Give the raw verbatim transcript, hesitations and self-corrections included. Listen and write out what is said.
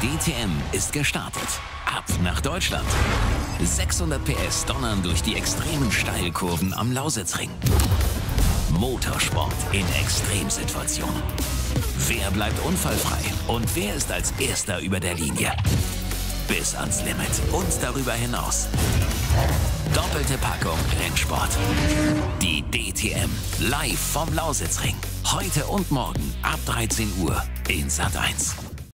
D T M ist gestartet. Ab nach Deutschland. sechshundert P S donnern durch die extremen Steilkurven am Lausitzring. Motorsport in Extremsituationen. Wer bleibt unfallfrei und wer ist als Erster über der Linie? Bis ans Limit und darüber hinaus. Doppelte Packung Rennsport. Die D T M live vom Lausitzring. Heute und morgen ab dreizehn Uhr in Sat eins.